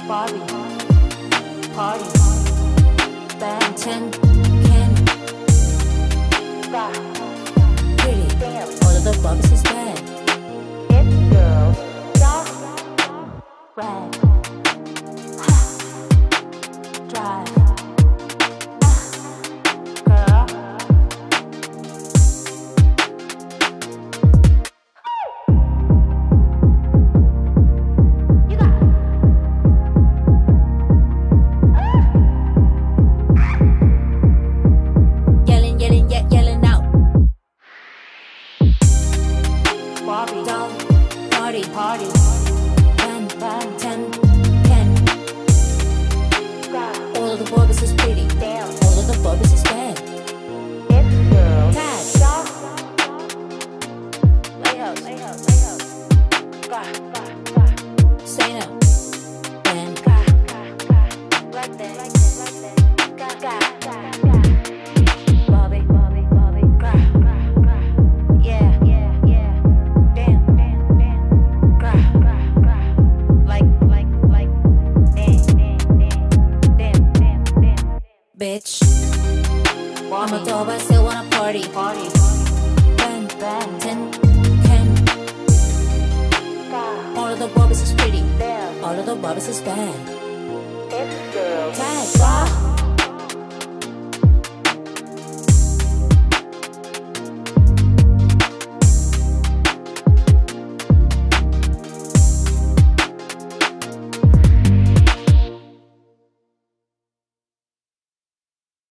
Barbie, party, band, 10, can, pretty, damn, all of the Barbies is bad. It girls, dark, red, drive, girl. Barbie, doll, party, party, band, 10, can. All of the Barbies is pretty, damn. All of the Barbies is bad. It's girl, tag, doll. Layhouse, say no, band, like that, Barbie, yeah. Bitch, I'm a doll, but I still wanna party. Band, 10, can. All of the Barbies is pretty. All of the Barbies is bad. It's girl. Tag,